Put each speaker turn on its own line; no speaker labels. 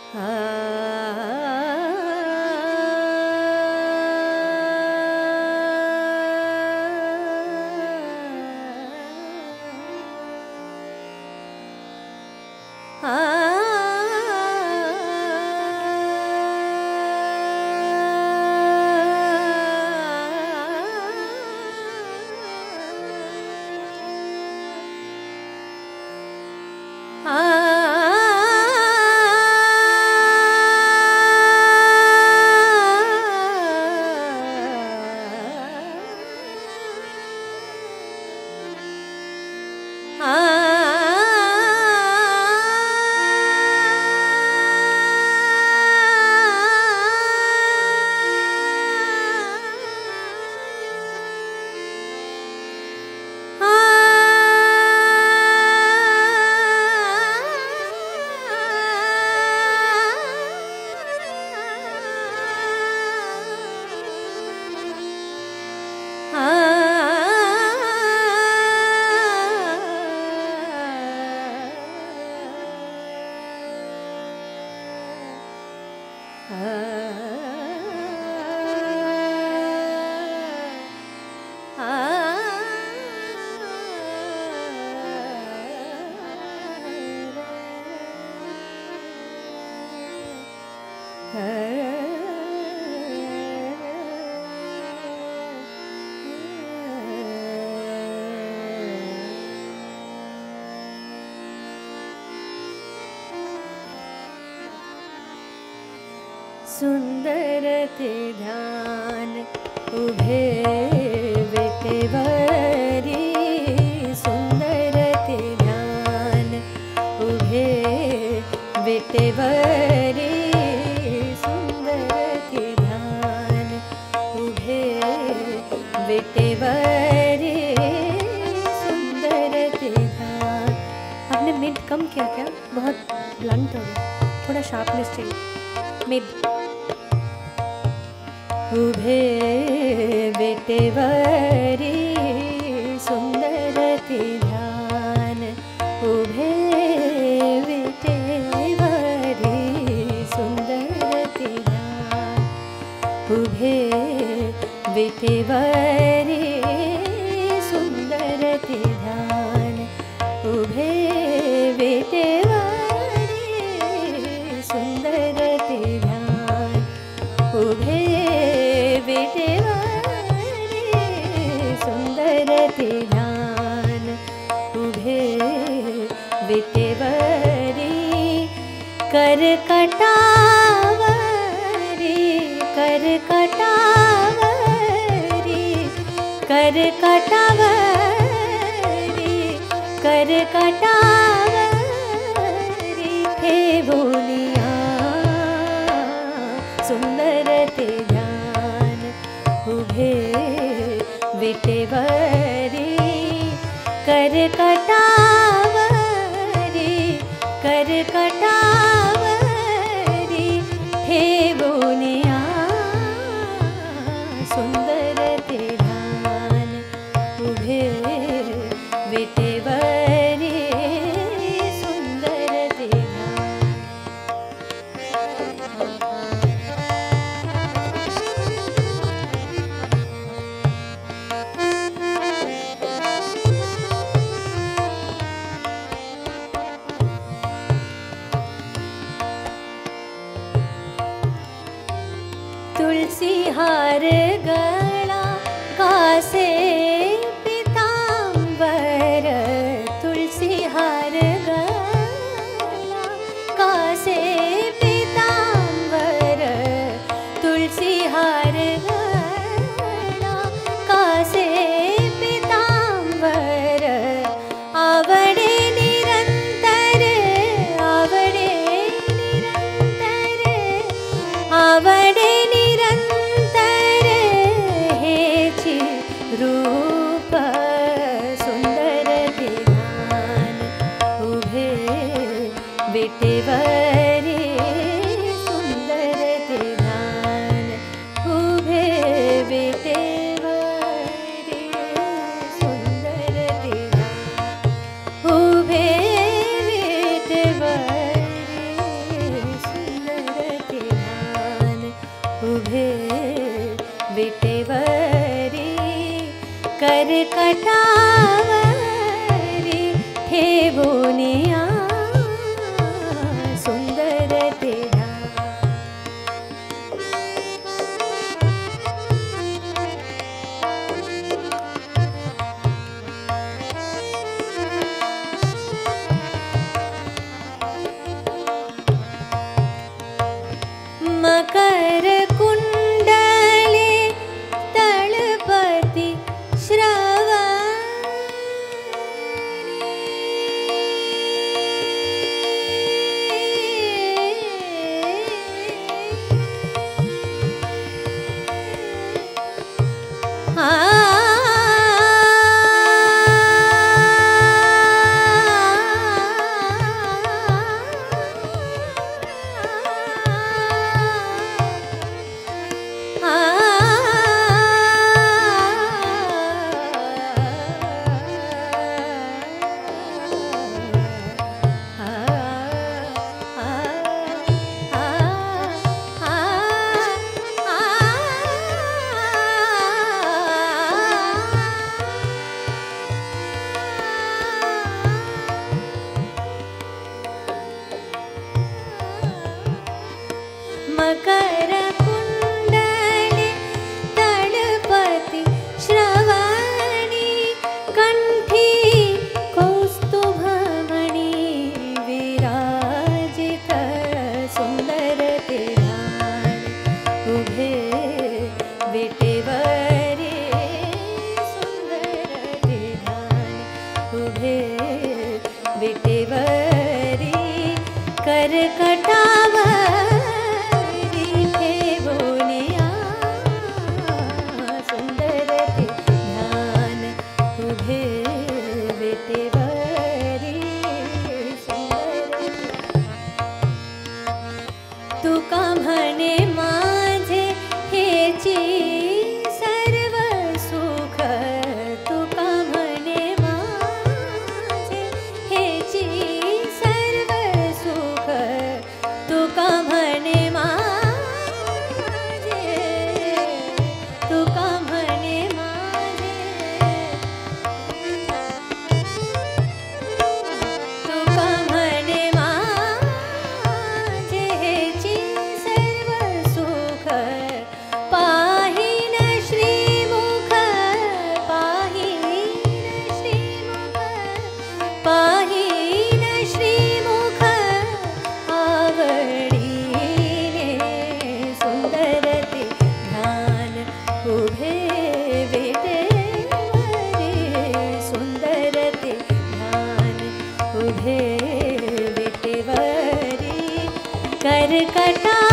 सुंदर ते ध्यान उभे विटेवरी, सुंदर ते ध्यान उभे विटेवरी, सुंदर ते ध्यान उभे विटेवरी, सुंदर ते ध्यान। आपने मिड कम किया क्या? बहुत ब्लंट हो गया, थोड़ा शार्पनेस चाहिए। मिड उभे विटेवरी, सुंदर ते ध्यान उभे विटेवरी, सुंदर ते ध्यान उभे विटेवरी, सुंदर ते ध्यान उभे विटेवरी, सुंदर ते ध्यान उभे विटेवरी, सुंदर ते ध्यान उभे विटेवरी, कर कटावरी, कर कटावरी, कर कटावरी, कर कटावरी, हे भोलिया सुंदर ते ध्यान उभे विटेवरी, कर कटावरी, कर कटावरी, हे बोनिया सुंदर ते ध्यान उभे विटेवरी, सुंदर ते ध्यान। तुलसी हार गला कासे पीतांबर, तुलसी हार गला कासे पीतांबर, तुलसी हार गला कासे पीतांबर, आवडे निरंतर, आवडे निरंतर, आवडे रूप, सुंदर ते ध्यान उभे विटेवरी, सुंदर ते ध्यान उभे विटेवरी, सुंदर ते ध्यान उभे विटेवरी, सुंदर करकटावरी ठेवोनिया सुंदर ते मकर कुंडले तळपति श्रवणी मकर कुंडले तळपति श्रवणी कंठी कौस्तुभमणि विराजित सुंदर ते ध्यान उभे विटेवरी सुंदर ते ध्यान उभे विटेवरी करकटावरी ठेवोनिया सुंदर ते ध्यान उभे विटेवरी सुंदर तुका म्हणे माझे हेची सर्व सुख तुका म्हणे माझे हेची सर्व सुख तुका म्हणे माझे तुका म्हणे माझे तुका म्हणे माझे हेची सर्व सुख पाहिन श्रीमुख पाहिन श्रीमुख पाहिन श्रीमुख आवडीने सुंदर ते ध्यान उभे विटेवरी सुंदर ते ध्यान उभे विटेवरी करकटा